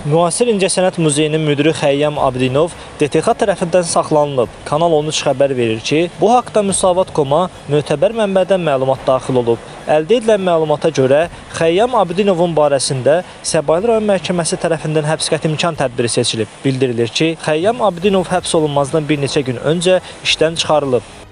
Müasir İncəsənət Muzeyinin müdiri Xəyyam Abdinov DTX tərəfindən saxlanılıb. Kanal 13 xəbər verir ki, bu haqda Müsavat.com-a mötəbər mənbədən məlumat daxil olub. Əldə edilən məlumata görə Xəyyam Abdinovun barəsində Səbail rayon məhkəməsi tərəfindən həbs qəti imkan tədbiri seçilib. Bildirilir ki, Xəyyam Abdinov həbs olunmazdan bir neçə gün öncə işdən çıxarılıb.